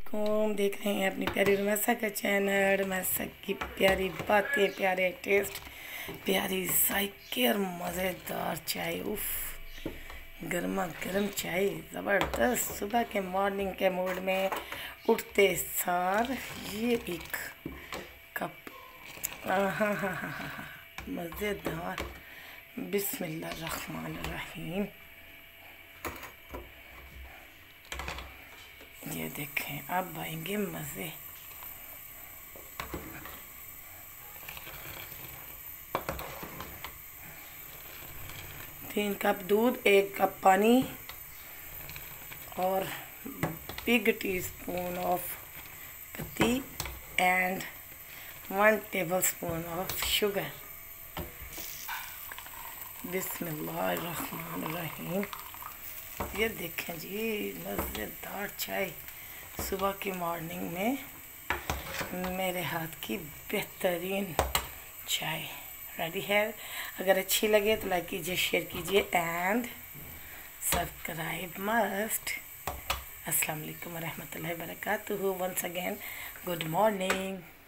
वालेकुम। देख रहे हैं अपनी प्यारी रोमाइसा का चैनल। रोमाइसा की प्यारी बातें, प्यारे टेस्ट, प्यारी जायके और मज़ेदार चाय। उफ, गर्मा गर्म चाय ज़बरदस्त। सुबह के मॉर्निंग के मूड में उठते सार ये एक कप, हाँ हाँ हाँ हाँ, मज़ेदार। बिस्मिल्लाहिर्रहमानिर्रहीम। ये देखें, अब आएंगे मज़े। तीन कप दूध, 1 कप पानी और बिग टीस्पून ऑफ पत्ती एंड 1 टेबलस्पून ऑफ शुगर। बिस्मिल्लाहिर्रहमानिर्रहीम। ये देखें जी, मज़ेदार चाय सुबह की मॉर्निंग में, मेरे हाथ की बेहतरीन चाय रेडी है। अगर अच्छी लगे तो लाइक कीजिए, शेयर कीजिए एंड सब्सक्राइब मस्ट। अस्सलाम वालेकुम रहमतुल्लाहि व बरकातुहू। Once again good morning.